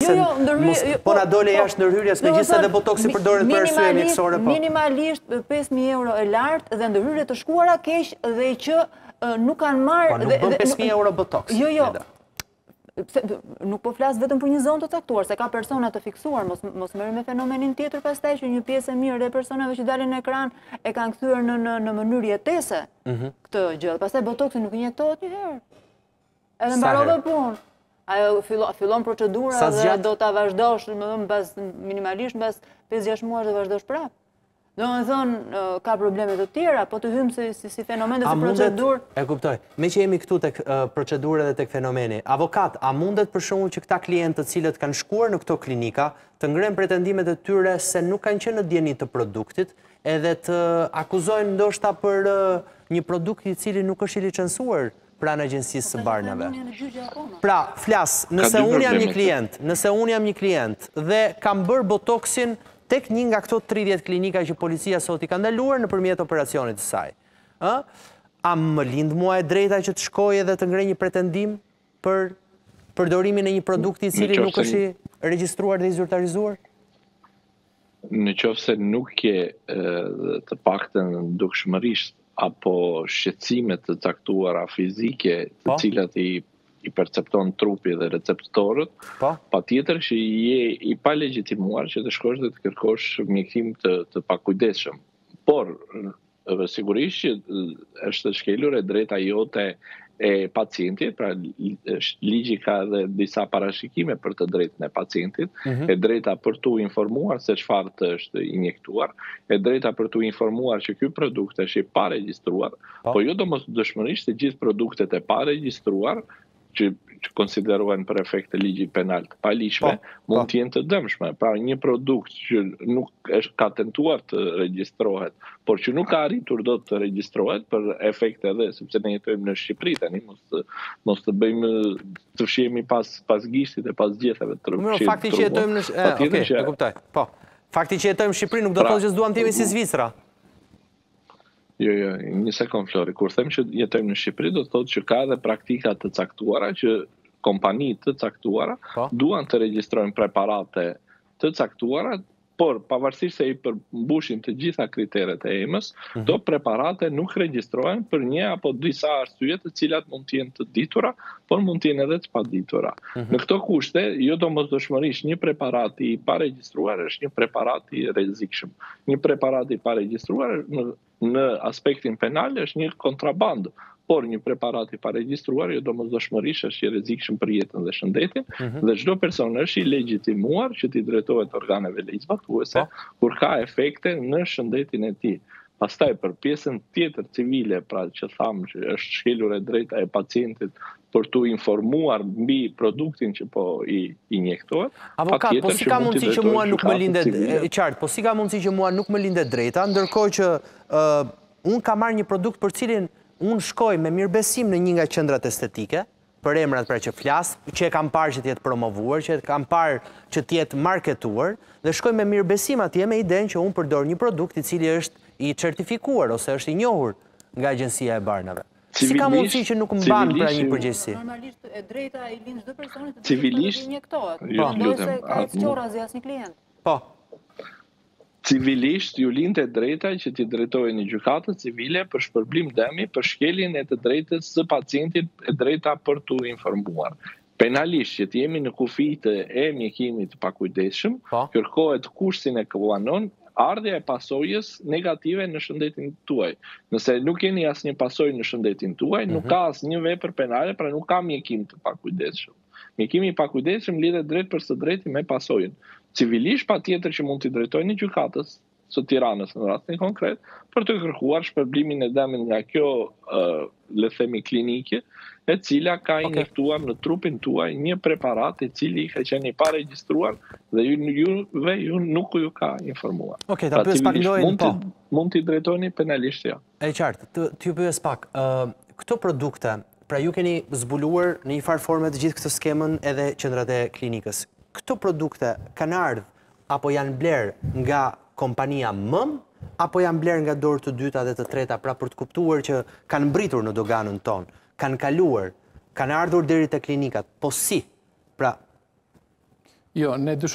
po na dole jashtë ndërhyrjes, megjithëse edhe botoksi përdoret për arsye mjekësore, po. Minimalisht 5.000 euro e lartë dhe ndërhyrje të shkuara keq dhe që nuk kanë marrë... Po, nuk bën 5.000 euro botoks. Jo. Nuk po flasë vetëm për një zonë të caktuar, se ka persona të fiksuar, mos merr me fenomenin tjetër pastaj që një pjesë e mirë dhe personave që dalin në ekran e kanë kthyer në mënyrë jetese këtë gjë. Pastaj botoksi nuk injektohet një herë. Edhe mbarove punë. Ajo fillon procedura dhe do ta vazhdosh, minimalisht mbas 5-6 muaj do vazhdosh prapë. Domethënë ka probleme të tjera, po të hymë si fenomen dhe si procedurë. E kuptoj. Me që jemi këtu tek procedurë dhe tek fenomeni, avokat, a mundet për shembull që këta klientë të cilët kanë shkuar në këto klinika të ngrenë pretendimet e tyre se nuk kanë qenë në dieni të produktit, edhe të akuzojnë ndoshta për një produkt i cili nuk është i licencuar pranë agjencisë së Barnave. Pra, flas, nëse unë jam një klient dhe kam bërë botoksin tek një nga këto 30 klinika që policia sot i ka ndaluar nëpërmjet operacionit të saj. A më lind mua e drejta që të shkoj edhe të ngrej një pretendim për përdorimin e një produkti i cili nuk është i regjistruar dhe i zyrtarizuar? Në qoftë se nuk ke të paktën dukshmërisht apo shqetësime të caktuara fizike të cilat i percepton trupi dhe receptorët, pa tjetër që je i pa legjitimuar që të shkosh dhe të kërkosh mjekëtim të pakujdesshëm. Por, sigurisht që është shkelur e drejta jote e pacientit, pra ligji ka dhe disa parashikime për të drejtën e pacientit, e drejta për t'u informuar se çfarë të është injektuar, e drejta për t'u informuar që ky produkt është i pa regjistruar, po jo domosdoshmërisht se gjithë produktet e pa regjistruar që konsiderohen për efekte ligji penal të paligjshme, mund të jenë të dëmshme. Pra një produkt që nuk ka tentuar të regjistrohet, por që nuk ka arritur dot të regjistrohet për efekte edhe sepse ne jetojmë në Shqipëri tani, mos të bëjmë të fshihemi pas gishtit e pas gjethave të rrugës. Fakti që jetojmë në e kuptoj. Po. Fakti që jetojmë në Shqipëri nuk do të thotë që s'duam të jemi si Zvicra. Jo, një sekond Flori, kur them që jetojmë në Shqipëri, do të thotë që ka edhe praktika të caktuara që kompani të caktuara duan të regjistrojnë preparate të caktuara, por pavarësisht se i përmbushin të gjitha kriteret e EMA-s, do preparate nuk regjistrohen për një apo disa arsye të cilat mund të jenë të ditura, por mund të jenë edhe të paditura. Në këto kushte, jo domosdoshmërisht një preparat i pa regjistruar është një preparat i rrezikshëm. Një preparat i pa regjistruar në aspektin penal është një kontrabandë, por një preparat i pa regjistruar jo domosdoshmërisht është i rrezikshëm për jetën dhe shëndetin, dhe çdo person është i legjitimuar që t'i drejtohet organeve legjizbatuese kur ka efekte në shëndetin e tij. Pastaj për pjesën tjetër civile, pra që thamë që është shkelur e drejta e pacientit për t'u informuar mbi produktin që po i injektohet. Avokat, po si ka mundësi që mua nuk më lindet qartë, po si ka mundësi që mua nuk më lindet drejta, ndërkohë që unë ka marrë një produkt për cilin unë shkoj me mirëbesim në një nga qendrat estetike, për emrat pra që flas, që e kam parë që t'jetë promovuar, që e kam parë që t'jetë marketuar, dhe shkoj me mirëbesim atje me idenë që unë përdor një produkt i cili është i certifikuar ose është i njohur nga agjencia e Barnave. Si ka mundësi që nuk mban pra një përgjegjësi? Normalisht e drejta i lind çdo personi të injektohet. Ndosë ka çorrazi asnjë klient. Po. Civilisht ju lindte drejta që t'i drejtoheni gjykatës civile për shpërblim dëmi për shkeljen e të drejtës së pacientit e drejta për t'u informuar. Penalisht që t'jemi në kufijtë e mjekimit të pakujdesshëm, kërkohet kushtin e kuanon ardhja e pasojës negative në shëndetin tuaj. Nëse nuk keni asnjë pasojë në shëndetin tuaj, nuk ka asnjë vepër penale, pra nuk ka mjekim të pakujdesshëm. Mjekimi i pakujdesshëm lidhet drejt për së drejti me pasojën. Civilisht patjetër që mund t'i drejtojnë gjykatës së Tiranës në rastin konkret për të kërkuar shpërblimin e dëmit nga kjo le themi klinike, e cila ka injektuar në trupin tuaj një preparat i cili ka qenë i pa regjistruar dhe ju nuk ju ka informuar. Ta pyes pak lojën, po. Mund t'i drejtojnë penalisht ja. E qartë, t'ju pyes pak, këto produkte, pra ju keni zbuluar në një farë forme të gjithë këtë skemën edhe qendrat e klinikës. Këto produkte kanë ardhur apo janë bler nga kompania MØM, apo janë bler nga dorë të dyta dhe të treta, pra për të kuptuar që kanë mbritur në doganën tonë, kanë kaluar, kanë ardhur deri te klinikat, po si? Pra Jo, ne